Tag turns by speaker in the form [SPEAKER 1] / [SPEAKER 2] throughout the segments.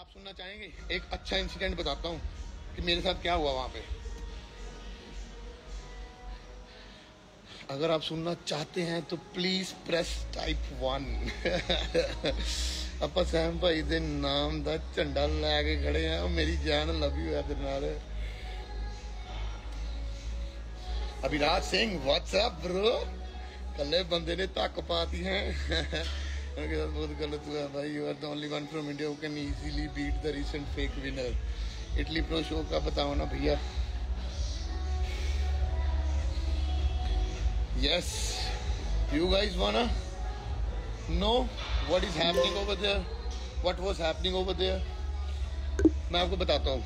[SPEAKER 1] आप सुनना चाहेंगे? एक अच्छा इंसिडेंट बताता हूँ कि मेरे साथ क्या हुआ वहां पे। अगर आप सुनना चाहते हैं तो प्लीज प्रेस टाइप 1। ਆਪਾਂ ਸੈਮ ਭਾਈ ਦੇ ਨਾਮ ਦਾ ਝੰਡਾ ਲੈ ਕੇ ਖੜੇ ਆ। ਮੇਰੀ ਜਾਨ ਲਵ ਯੂ ਹੈ ਤੇਰੇ ਨਾਲ। Abhiraj Singh WhatsApp bro. कल्ले बंदे ने तक पाती है। उनके साथ बहुत गलत हुआ भाई। You are the only one from India who can easily beat the recent fake winner. Italy pro show का बताओ ना भैया। Yes you guys wanna know what is happening over there, what was happening over there. मैं आपको बताता हूँ।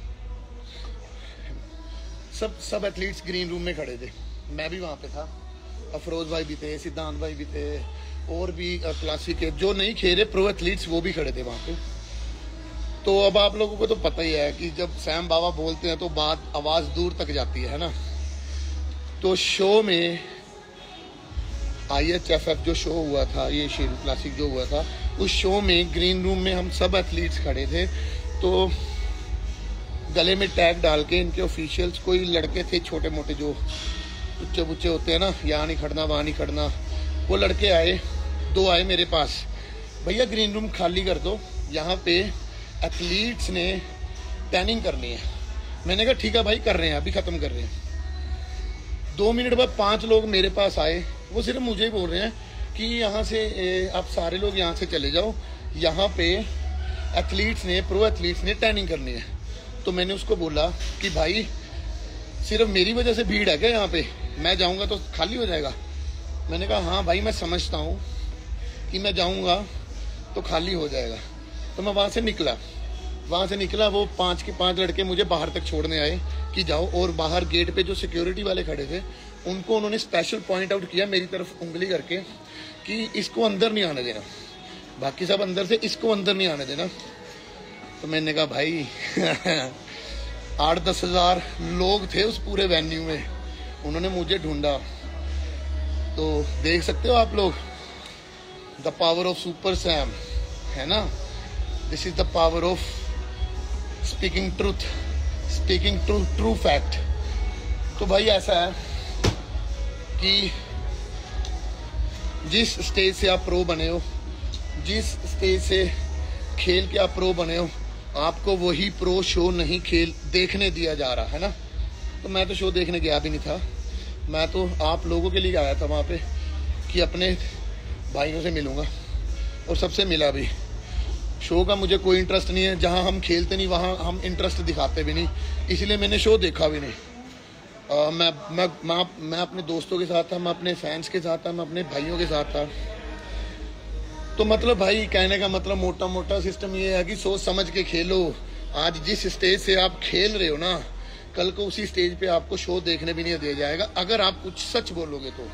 [SPEAKER 1] सब athletes green room में खड़े थे, मैं भी वहां पे था। अफरोज भाई भी थे, सिद्धांत भाई भी थे, और भी क्लासिक के जो नहीं खेले प्रो एथलीट्स वो भी खड़े थे वहां पे। तो अब आप लोगों को तो पता ही है कि जब सैम बाबा बोलते हैं तो बात आवाज दूर तक जाती है ना। तो शो में IHFF जो शो हुआ था, ये शेर क्लासिक जो हुआ था, उस शो में ग्रीन रूम में हम सब एथलीट्स खड़े थे। तो गले में टैग डाल के इनके ऑफिशियल्स कोई लड़के थे छोटे मोटे जो उच्चे बुच्चे होते हैं ना, यहाँ नहीं खड़ना वहाँ नहीं खड़ना, वो लड़के आए। दो आए मेरे पास, भैया ग्रीन रूम खाली कर दो, यहाँ पे एथलीट्स ने टैनिंग करनी है। मैंने कहा ठीक है भाई, कर रहे हैं, अभी खत्म कर रहे हैं। 2 मिनट बाद 5 लोग मेरे पास आए। वो सिर्फ मुझे ही बोल रहे हैं कि यहाँ से आप सारे लोग यहाँ से चले जाओ, यहाँ पे एथलीट्स ने प्रो एथलीट्स ने टैनिंग करनी है। तो मैंने उसको बोला कि भाई सिर्फ मेरी वजह से भीड़ है क्या यहाँ पे? मैं जाऊंगा तो खाली हो जाएगा। मैंने कहा हाँ भाई मैं समझता हूँ कि मैं जाऊंगा तो खाली हो जाएगा। तो मैं वहां से निकला। वो 5 के 5 लड़के मुझे बाहर तक छोड़ने आए कि जाओ। और बाहर गेट पे जो सिक्योरिटी वाले खड़े थे उनको उन्होंने स्पेशल पॉइंट आउट किया मेरी तरफ उंगली करके कि इसको अंदर नहीं आने देना, बाकी सब अंदर से, इसको अंदर नहीं आने देना। तो मैंने कहा भाई 8-10 हजार लोग थे उस पूरे वेन्यू में, उन्होंने मुझे ढूंढा। तो देख सकते हो आप लोग the power of super Sam, है ना। This is the power of speaking true fact. तो भाई ऐसा है कि जिस स्टेज से आप प्रो बने हो, जिस स्टेज से खेल के आप प्रो बने हो, आपको वही प्रो शो नहीं देखने दिया जा रहा है ना। तो मैं तो शो देखने गया भी नहीं था, मैं तो आप लोगों के लिए आया था वहाँ पे कि अपने भाइयों से मिलूंगा, और सबसे मिला भी। शो का मुझे कोई इंटरेस्ट नहीं है, जहाँ हम खेलते नहीं वहाँ हम इंटरेस्ट दिखाते भी नहीं, इसलिए मैंने शो देखा भी नहीं। मैं अपने दोस्तों के साथ था, मैं अपने फैंस के साथ था, मैं अपने भाइयों के साथ था। तो मतलब भाई कहने का मतलब मोटा मोटा सिस्टम ये है कि सोच समझ के खेलो। आज जिस स्टेज से आप खेल रहे हो ना, कल को उसी स्टेज पे आपको शो देखने भी नहीं दिया जाएगा अगर आप कुछ सच बोलोगे तो।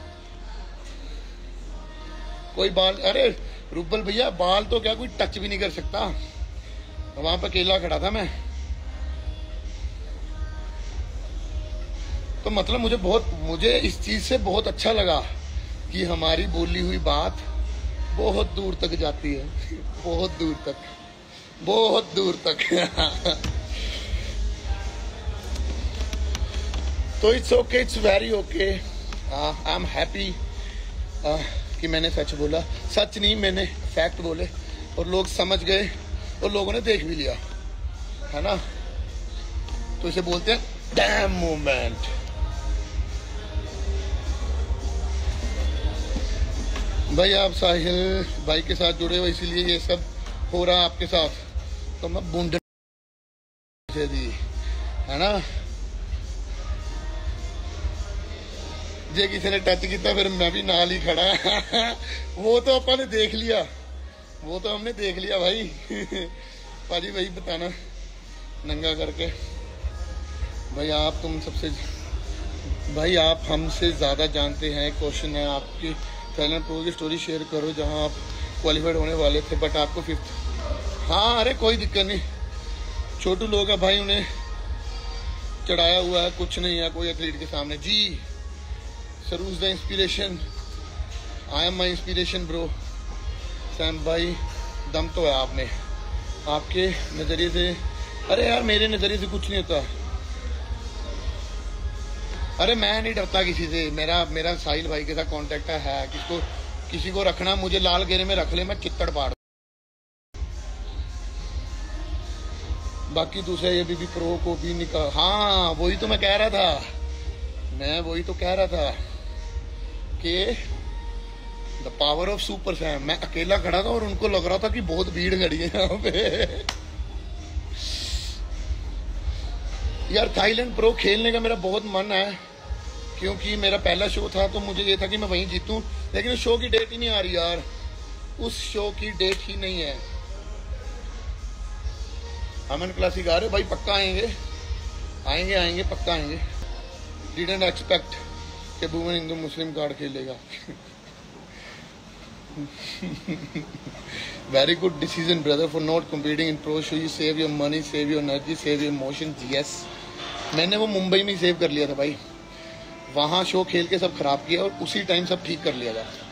[SPEAKER 1] कोई बाल, अरे रुबल भैया बाल तो क्या कोई टच भी नहीं कर सकता। वहां पर अकेला खड़ा था मैं। तो मतलब मुझे इस चीज से बहुत अच्छा लगा कि हमारी बोली हुई बात बहुत दूर तक जाती है, बहुत दूर तक। तो it's okay, it's very okay. I am happy कि मैंने सच बोला। सच नहीं, मैंने फैक्ट बोले और लोग समझ गए और लोगों ने देख भी लिया, है ना। तो इसे बोलते हैं डैम मोमेंट। भाई आप साहिल भाई के साथ जुड़े हो इसीलिए ये सब हो रहा आपके साथ। तो मैं बूंद दी, है ना। जे किसी ने टच किया फिर मैं भी नाल ही खड़ा। वो तो अपन ने देख लिया, वो तो हमने देख लिया भाई। भाजी वही बताना नंगा करके। भाई आप हमसे ज्यादा जानते हैं। क्वेश्चन है आपकी, थाईलैंड प्रो की स्टोरी शेयर करो जहां आप क्वालिफाइड होने वाले थे बट आपको 5th। हाँ अरे कोई दिक्कत नहीं, छोटू लोग है भाई, उन्हें चढ़ाया हुआ है, कुछ नहीं है कोई एथलीट के सामने जी। Saruj the inspiration, I am my inspiration bro. Sam भाई दम तो है आप में, आपके नज़रिए से, अरे यार मेरे नज़रिए से कुछ नहीं होता। अरे मैं नहीं डरता किसी से, मेरा साहिल भाई के साथ कांटेक्ट है। किसी को रखना मुझे लाल घेरे में रख ले, मैं चित्तड़ पाड़। बाकी दूसरे ये भी प्रो को भी निकाल। हाँ वही तो मैं कह रहा था, कि the power of super fam. मैं अकेला खड़ा था और उनको लग रहा था कि बहुत भीड़ खड़ी है यहाँ पे। यार थाईलैंड प्रो खेलने का मेरा बहुत मन है, क्योंकि मेरा पहला शो था तो मुझे ये था कि मैं वहीं जीतूं, लेकिन उस शो की डेट ही नहीं आ रही यार, उस शो की डेट ही नहीं है। अमन क्लासिक आ रहे भाई, पक्का आएंगे पक्का आएंगे। डिडंट एक्सपेक्ट कि वुमेन हिंदू मुस्लिम कार्ड खेलेगा। Very good decision brother for not competing in pro show. You save your money, save your energy, save your emotions. Yes, मैंने वो मुंबई में सेव कर लिया था भाई, वहाँ शो खेल के सब खराब किया और उसी टाइम सब ठीक कर लिया था।